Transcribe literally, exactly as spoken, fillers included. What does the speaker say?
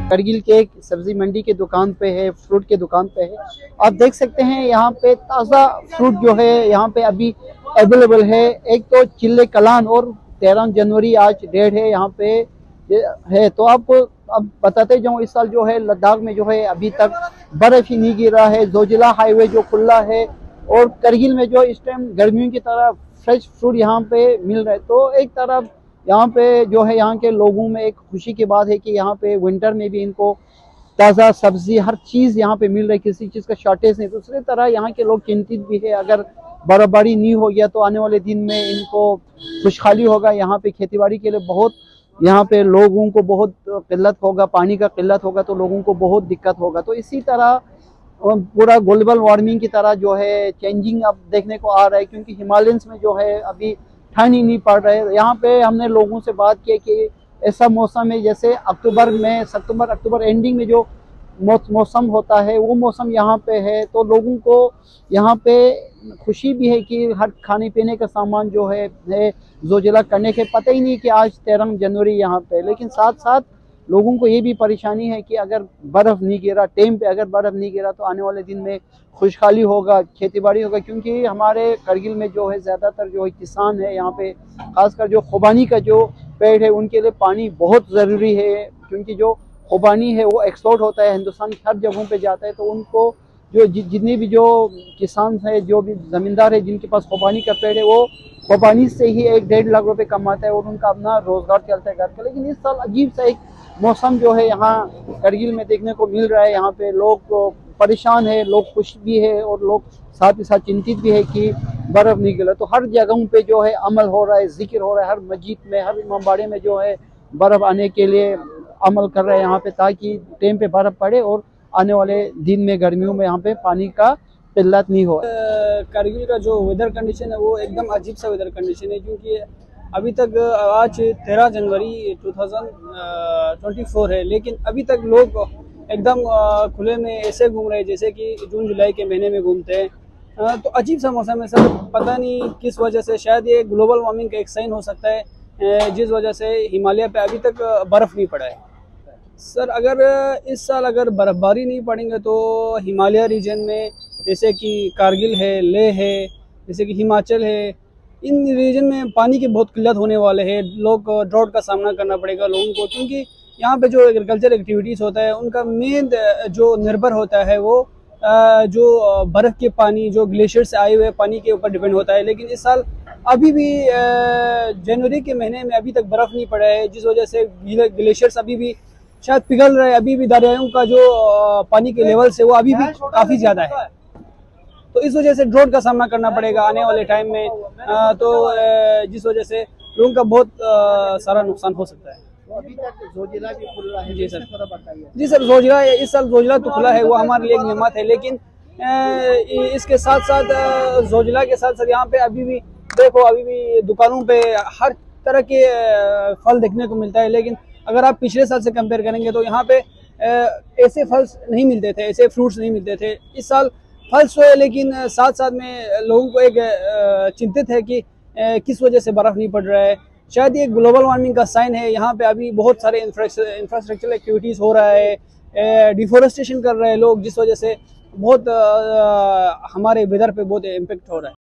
करगिल के एक सब्जी मंडी के दुकान पे है, फ्रूट के दुकान पे है। आप देख सकते हैं यहाँ पे ताज़ा फ्रूट जो है यहाँ पे अभी अवेलेबल है। एक तो चिल्ले कलान और तेरह जनवरी आज डेट है यहाँ पे है। तो आपको अब बताते जाऊँ, इस साल जो है लद्दाख में जो है अभी तक बर्फ ही नहीं गिरा है। जोजिला हाईवे जो खुला है और करगिल में जो इस टाइम गर्मियों की तरह फ्रेश फ्रूट यहाँ पे मिल रहा है। तो एक तरफ यहाँ पे जो है यहाँ के लोगों में एक खुशी की बात है कि यहाँ पे विंटर में भी इनको ताज़ा सब्जी हर चीज़ यहाँ पे मिल रही है, किसी चीज़ का शॉर्टेज नहीं। दूसरी तरह यहाँ के लोग चिंतित भी है, अगर बर्फबारी नहीं हो गया तो आने वाले दिन में इनको खुशहाली होगा। यहाँ पे खेतीबाड़ी के लिए बहुत यहाँ पे लोगों को बहुत किल्लत होगा, पानी का किल्लत होगा तो लोगों को बहुत दिक्कत होगा। तो इसी तरह पूरा ग्लोबल वार्मिंग की तरह जो है चेंजिंग अब देखने को आ रहा है, क्योंकि हिमालयंस में जो है अभी ठंड ही नहीं पड़ रहा है। यहाँ पे हमने लोगों से बात की कि ऐसा मौसम है जैसे अक्टूबर में सितंबर अक्टूबर एंडिंग में जो मौसम होता है वो मौसम यहाँ पे है। तो लोगों को यहाँ पे खुशी भी है कि हर खाने पीने का सामान जो है, है जोजिला करने के पता ही नहीं कि आज तेरह जनवरी यहाँ पे। लेकिन साथ साथ लोगों को ये भी परेशानी है कि अगर बर्फ़ नहीं गिरा टाइम पे, अगर बर्फ़ नहीं गिरा तो आने वाले दिन में खुशहाली होगा, खेतीबाड़ी होगा। क्योंकि हमारे करगिल में जो है ज़्यादातर जो है किसान है, यहाँ पे खासकर जो खुबानी का जो पेड़ है उनके लिए पानी बहुत ज़रूरी है। क्योंकि जो खुबानी है वो एक्सपोर्ट होता है, हिंदुस्तान की हर जगहों पे जाता है। तो उनको जो जितने भी जो किसान है, जो भी ज़मींदार है जिनके पास खुबानी का पेड़ है, वो खुबानी से ही एक डेढ़ लाख रुपए कमाता है और उनका अपना रोज़गार चलता है घर का। लेकिन इस साल अजीब सा एक मौसम जो है यहाँ करगिल में देखने को मिल रहा है। यहाँ पे लोग परेशान है, लोग खुश भी है और लोग साथ ही साथ चिंतित भी है कि बर्फ़ नहीं गिरा। तो हर जगहों पे जो है अमल हो रहा है, जिक्र हो रहा है, हर मस्जिद में, हर इमामबाड़े में जो है बर्फ़ आने के लिए अमल कर रहे हैं यहाँ पे, ताकि टाइम पे बर्फ़ पड़े और आने वाले दिन में गर्मियों में यहाँ पे पानी का किल्लत नहीं हो। करगिल का जो वेदर कंडीशन है वो एकदम अजीब सा वेदर कंडीशन है, क्योंकि अभी तक आज तेरह जनवरी दो हज़ार चौबीस है, लेकिन अभी तक लोग एकदम खुले में ऐसे घूम रहे हैं जैसे कि जून जुलाई के महीने में घूमते हैं। तो अजीब सा मौसम है सर, पता नहीं किस वजह से। शायद ये ग्लोबल वार्मिंग का एक साइन हो सकता है, जिस वजह से हिमालय पे अभी तक बर्फ़ नहीं पड़ा है। सर अगर इस साल अगर बर्फबारी नहीं पड़ेंगे तो हिमालय रीजन में जैसे कि कारगिल है, लेह है, जैसे कि हिमाचल है, इन रीजन में पानी की बहुत किल्लत होने वाले हैं। लोग ड्राउट का सामना करना पड़ेगा लोगों को, क्योंकि यहाँ पे जो एग्रीकल्चर एक्टिविटीज़ होता है उनका मेन जो निर्भर होता है वो जो बर्फ़ के पानी, जो ग्लेशियर से आए हुए पानी के ऊपर डिपेंड होता है। लेकिन इस साल अभी भी जनवरी के महीने में अभी तक बर्फ़ नहीं पड़ा है, जिस वजह से ग्लेशियर्स अभी भी शायद पिघल रहे हैं। अभी भी दरियाओं का जो पानी के लेवल से वो अभी भी काफ़ी ज़्यादा है। तो इस वजह से ड्राउट का सामना करना पड़ेगा आने वाले टाइम में। तो जिस वजह से लोगों का बहुत सारा नुकसान हो सकता है। तो अभी तक जोजिला भी खुला है। जी सर, जी सर, जोजिला इस साल जोजिला तो खुला है, वो हमारे लिए एक नेमत है। लेकिन इसके साथ साथ जोजिला के साथ साथ यहाँ पे अभी भी देखो, अभी भी दुकानों पे हर तरह के फल देखने को मिलता है। लेकिन अगर आप पिछले साल से कंपेयर करेंगे तो यहाँ पे ऐसे फल नहीं मिलते थे, ऐसे फ्रूट्स नहीं मिलते थे। इस साल फल तो है, लेकिन साथ साथ में लोगों को एक चिंतित है कि किस वजह से बर्फ़ नहीं पड़ रहा है। शायद ये ग्लोबल वार्मिंग का साइन है। यहाँ पे अभी बहुत सारे इंफ्रास्ट्रक्चरल एक्टिविटीज़ हो रहा है, डिफोरेस्टेशन कर रहे हैं लोग, जिस वजह से बहुत हमारे वेदर पे बहुत इम्पेक्ट हो रहा है।